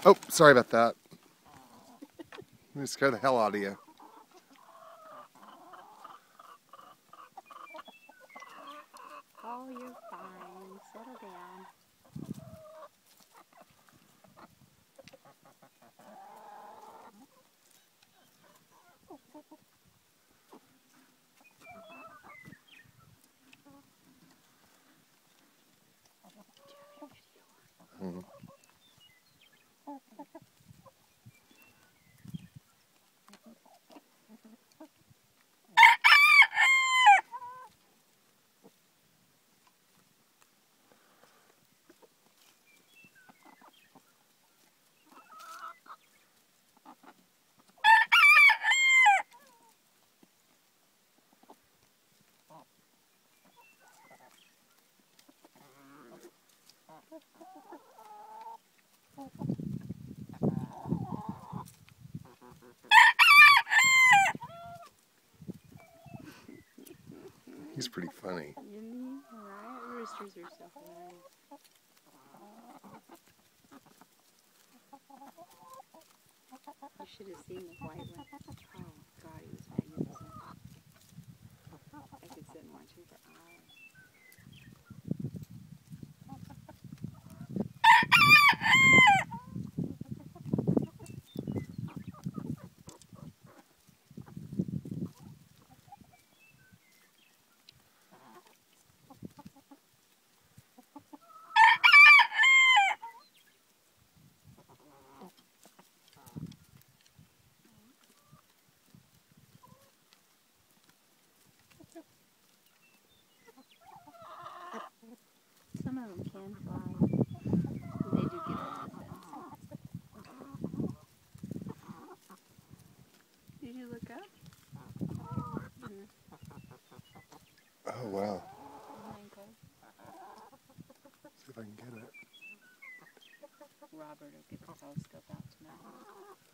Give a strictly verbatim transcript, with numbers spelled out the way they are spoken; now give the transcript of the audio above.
Oh, sorry about that. I'm scare the hell out of you. Oh, you're fine. Settle down. Mm-hmm. He's pretty funny. Isn't he? Alright, roosters are so hilarious. You should have seen the white one. Oh God, he was magnificent. I could sit and watch him for hours. Some of them can fly. They do get over the fence. Did you look up? Mm. Oh, wow. Okay. See if I can get it. Robert will get the telescope out tonight.